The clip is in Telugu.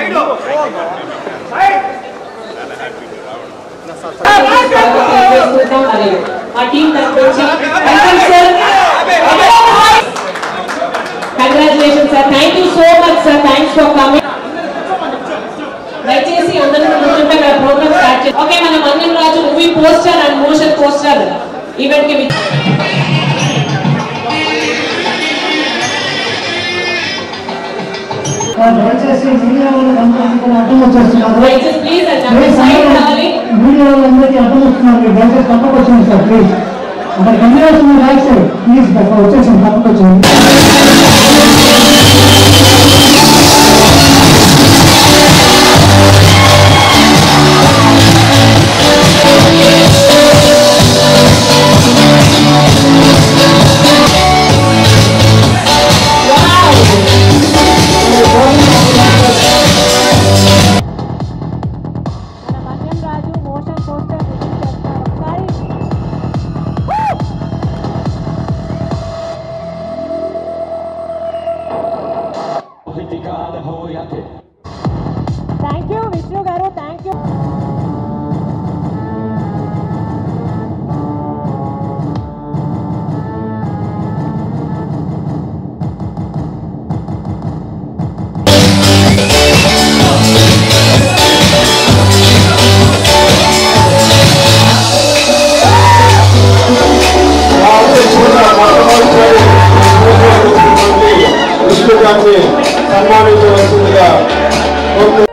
Our team congratulations sir, thank you so much sir, thanks for coming. దయచేసి అందరూ కూర్చుంటే మన ప్రోగ్రామ్ స్టార్ట్ చేద్దాం. ఓకే, మన Manyam Raju movie poster and motion poster event కి దయచేసి మీడియా వాళ్ళందరికీ అర్థం వచ్చేస్తున్నారు. ప్లీజ్ అండి సైడ్ రావాలి. మీడియా వాళ్ళందరికీ అర్థం వస్తున్నారు. దయచేసి తప్పకు వచ్చింది సార్, ప్లీజ్ అక్కడ కన్వీనర్స్ రైట్ సైడ్ ప్లీజ్ వచ్చేసింది, తప్పకు వచ్చింది. Thank you, Vishnu Garu. Thank you. సన్మానించవలసిందిగా